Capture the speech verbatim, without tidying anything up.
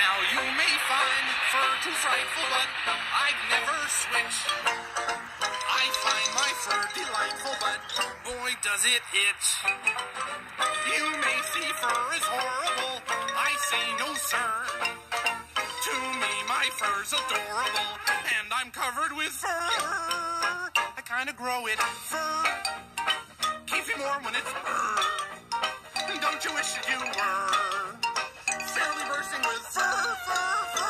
Now you may find fur too frightful, but I'd never switch. I find my fur delightful, but boy does it itch. You may see fur is horrible, I say no sir. To me my fur's adorable, and I'm covered with fur. I kinda grow it, fur keeps me warm when it's fur. Don't you wish that you were fairly bursting with fur, fur, fur?